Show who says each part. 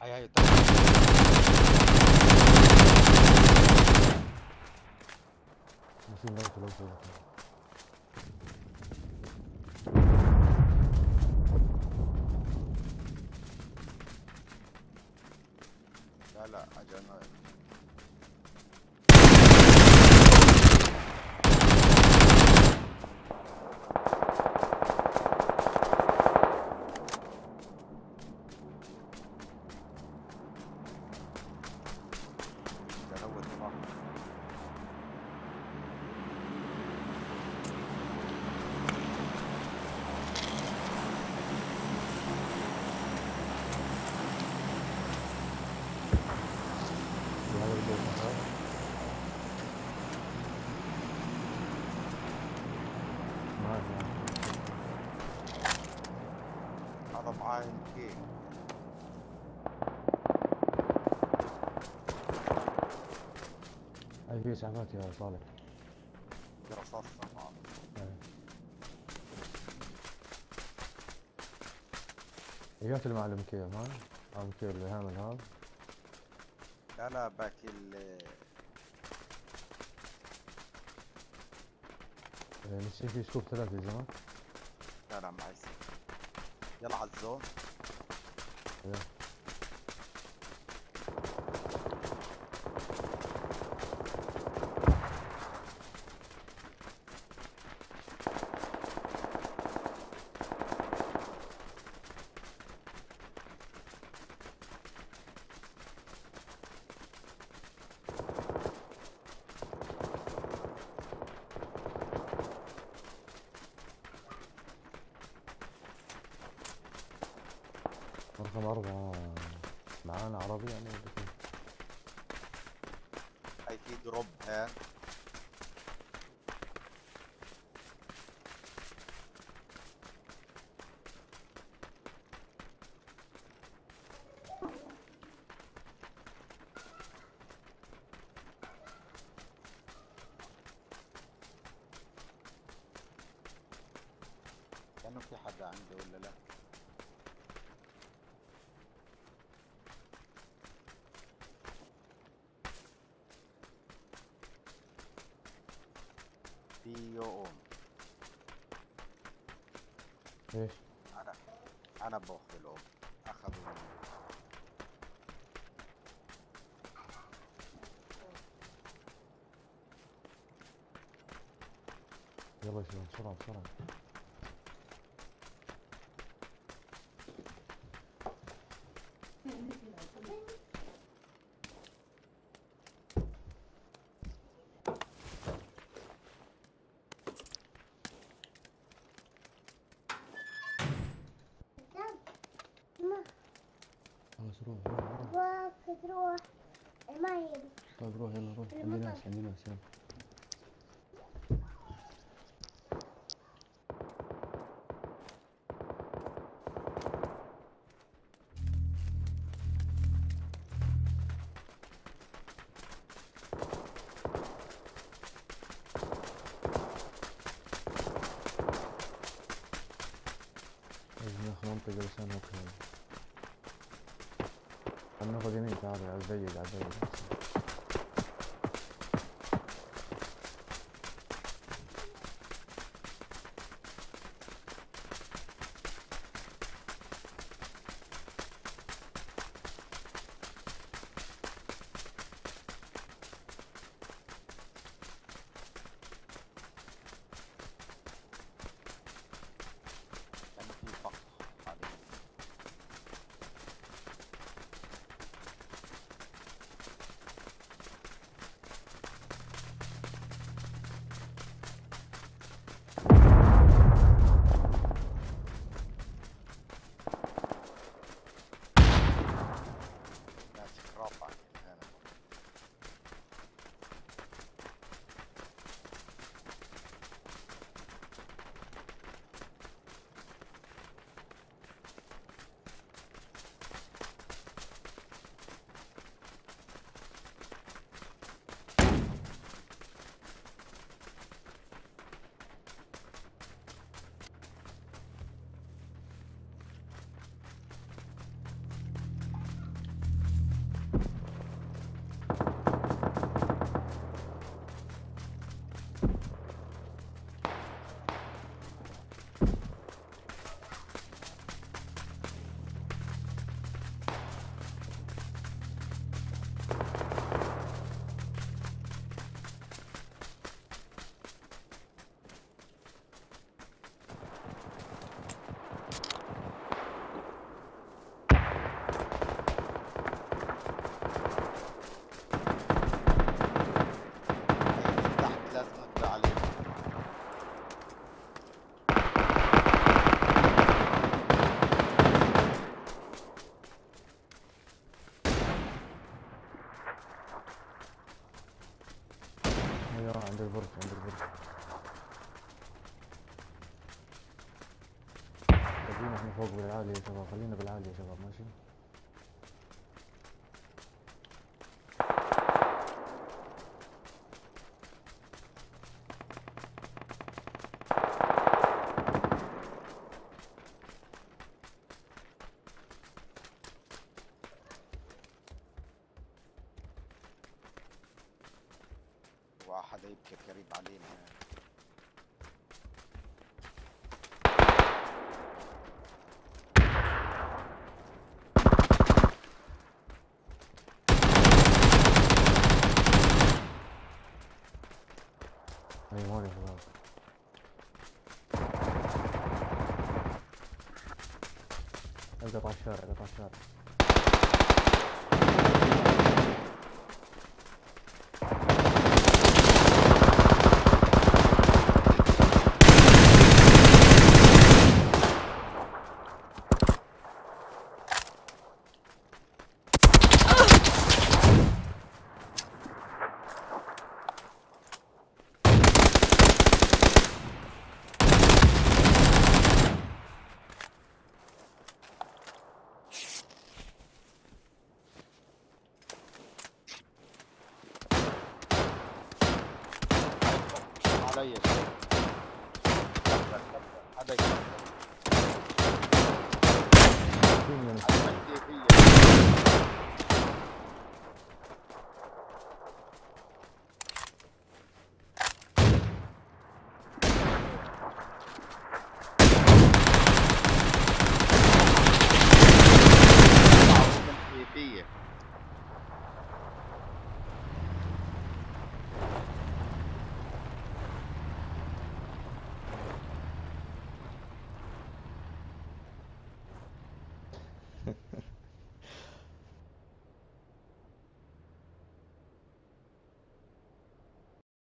Speaker 1: هي
Speaker 2: ماشيين لو فوق.
Speaker 1: لا اجانا. هذا معاي كيك.
Speaker 2: هاي في اسعافات يا صالح.
Speaker 1: في رصاص طبعا.
Speaker 2: ايات المعلم كيف ها؟ او كيف اللي هامل هذا؟
Speaker 1: لا باكي
Speaker 2: نسيت في سكوب 3 يا زلمه.
Speaker 1: لا معي يلا على الزون.
Speaker 2: رقم 4 معانا عربي يعني ولا كيف؟
Speaker 1: هاي في دروب هان. كأنه في حدا عنده ولا لا؟ في يوم.
Speaker 2: ايش؟
Speaker 1: انا باخذ الأم. اخذوا مني.
Speaker 2: يلا يا شباب بسرعه بسرعه. خلاص روح
Speaker 3: تروح ما يبي.
Speaker 2: طيب روح يلا روح. عندي ناس يلا. لازم ناخذ منطقة لسان هوك. خلنا ناخذ يمين. تعال على الضيق على الضيق.
Speaker 1: كأنه في فخ عليه.
Speaker 2: البرج عند البرج. خلينا احنا فوق بالعالي يا شباب، خلينا بالعالي يا شباب ماشي.
Speaker 1: واحد يبكي قريب علينا.
Speaker 2: اي مول يا شباب. اقطع الشارع اقطع الشارع.
Speaker 1: علي هذا يكفر.
Speaker 2: فيني أنا.
Speaker 1: كيفية